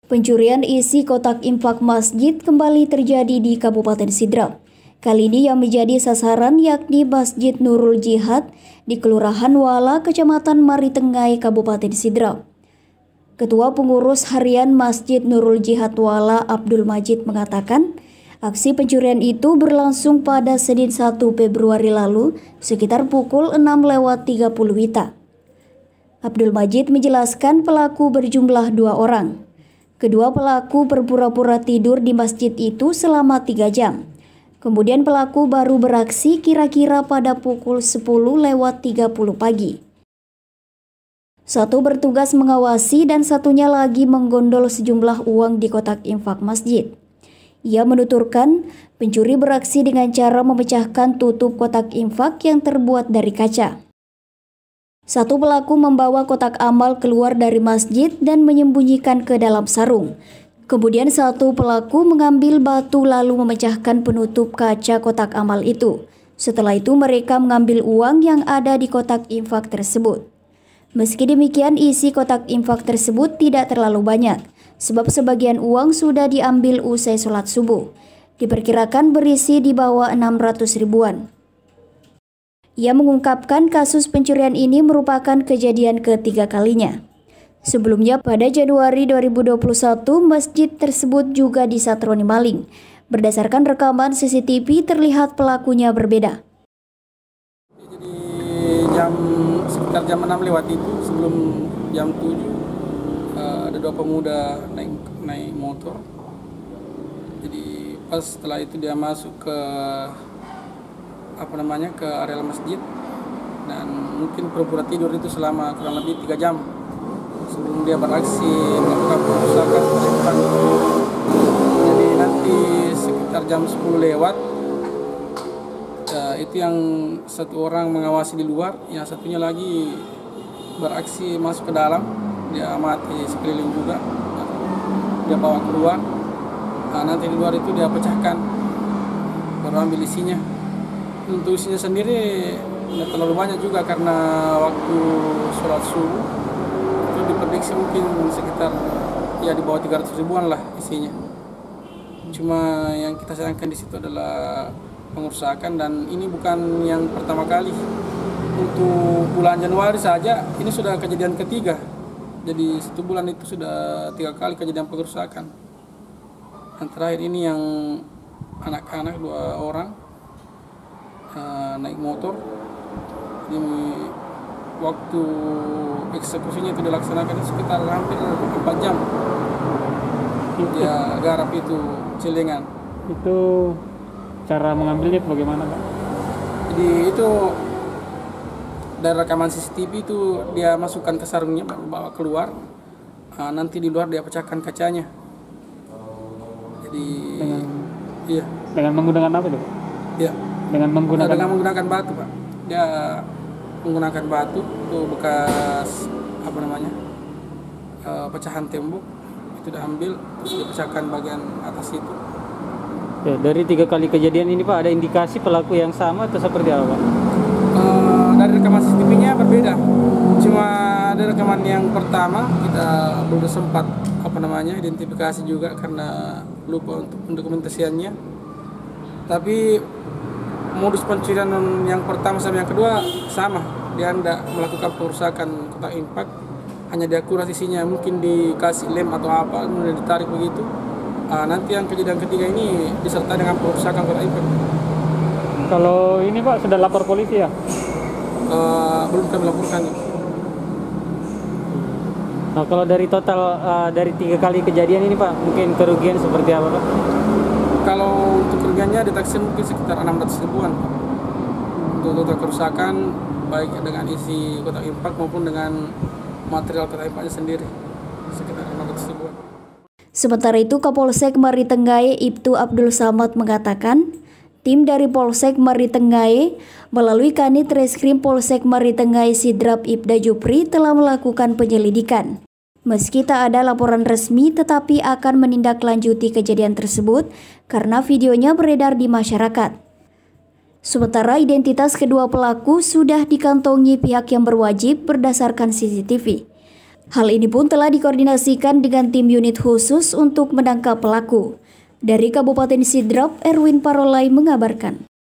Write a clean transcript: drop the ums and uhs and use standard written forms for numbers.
Pencurian isi kotak infak masjid kembali terjadi di Kabupaten Sidrap. Kali ini yang menjadi sasaran yakni Masjid Nurul Jihad di Kelurahan Wala, Kecamatan Maritengai, Kabupaten Sidrap. Ketua Pengurus Harian Masjid Nurul Jihad Wala, Abdul Majid, mengatakan aksi pencurian itu berlangsung pada Senin 1 Februari lalu sekitar pukul 6:30 WITA. Abdul Majid menjelaskan pelaku berjumlah 2 orang. Kedua pelaku berpura-pura tidur di masjid itu selama 3 jam. Kemudian pelaku baru beraksi kira-kira pada pukul 10:30 pagi. Satu bertugas mengawasi dan satunya lagi menggondol sejumlah uang di kotak infak masjid. Ia menuturkan pencuri beraksi dengan cara memecahkan tutup kotak infak yang terbuat dari kaca. Satu pelaku membawa kotak amal keluar dari masjid dan menyembunyikan ke dalam sarung. Kemudian satu pelaku mengambil batu lalu memecahkan penutup kaca kotak amal itu. Setelah itu mereka mengambil uang yang ada di kotak infak tersebut. Meski demikian, isi kotak infak tersebut tidak terlalu banyak, sebab sebagian uang sudah diambil usai sholat subuh. Diperkirakan berisi di bawah 600 ribuan. Ia mengungkapkan kasus pencurian ini merupakan kejadian ketiga kalinya. Sebelumnya pada Januari 2021, masjid tersebut juga disatroni maling. Berdasarkan rekaman CCTV terlihat pelakunya berbeda. Jadi sekitar jam 6 lewat itu, sebelum jam 7, ada 2 pemuda naik motor. Jadi pas setelah itu dia masuk ke ke area masjid dan mungkin pura-pura tidur itu selama kurang lebih 3 jam sebelum dia beraksi melakukan perusakan. Jadi nanti sekitar jam 10 lewat itu yang satu orang mengawasi di luar, yang satunya lagi beraksi masuk ke dalam. Dia amati sekeliling juga, dia bawa keluar. Nanti di luar itu dia pecahkan, baru ambil isinya. Untuk isinya sendiri tidak terlalu banyak juga karena waktu sholat subuh itu diprediksi mungkin sekitar di bawah 300 ribuan lah isinya. Cuma yang kita sayangkan di situ adalah pengerusakan, dan ini bukan yang pertama kali. Untuk bulan Januari saja ini sudah kejadian ketiga. Jadi 1 bulan itu sudah 3 kali kejadian pengerusakan. Yang terakhir ini yang anak-anak 2 orang naik motor. Ini waktu eksekusinya itu dilaksanakan sekitar hampir 4 jam. Dia garap itu celengan. Itu cara mengambilnya bagaimana, Pak? Jadi itu dari rekaman CCTV itu dia masukkan ke sarungnya, bawa keluar. Nanti di luar dia pecahkan kacanya. Jadi dengan menggunakan apa itu? Iya. Dengan menggunakan batu, Pak. Dia menggunakan batu itu bekas pecahan tembok, itu diambil terus dipecahkan bagian atas itu. Ya, dari 3 kali kejadian ini, Pak, ada indikasi pelaku yang sama atau seperti apa, Pak? Dari rekaman CCTV-nya berbeda. Cuma dari rekaman yang pertama kita belum sempat identifikasi juga karena lupa untuk pendokumentasiannya. Tapi modus pencurian yang pertama sama yang kedua sama. Dia tidak melakukan perusakan kotak infak, hanya dia kuras isinya, mungkin dikasih lem atau apa, kemudian ditarik begitu. Nanti yang kejadian ketiga ini disertai dengan perusakan kotak infak. Kalau ini, Pak, sudah lapor polisi ya? Belum kami laporkan. Nah, kalau dari total dari 3 kali kejadian ini, Pak, mungkin kerugian seperti apa, Pak? Kalau untuk kerugiannya ditaksir mungkin sekitar 600 ribuan. Untuk total kerusakan baik dengan isi kotak infak maupun dengan material kotak infaknya sendiri sekitar 600 ribuan. Sementara itu, Kapolsek Maritengai Ibtu Abdul Samad mengatakan tim dari Polsek Maritengai melalui Kanit Reskrim Polsek Maritengai Sidrap Ibda Jupri telah melakukan penyelidikan. Meski tak ada laporan resmi, tetapi akan menindaklanjuti kejadian tersebut karena videonya beredar di masyarakat. Sementara identitas kedua pelaku sudah dikantongi pihak yang berwajib berdasarkan CCTV. Hal ini pun telah dikoordinasikan dengan tim unit khusus untuk menangkap pelaku. Dari Kabupaten Sidrap, Erwin Parolai mengabarkan.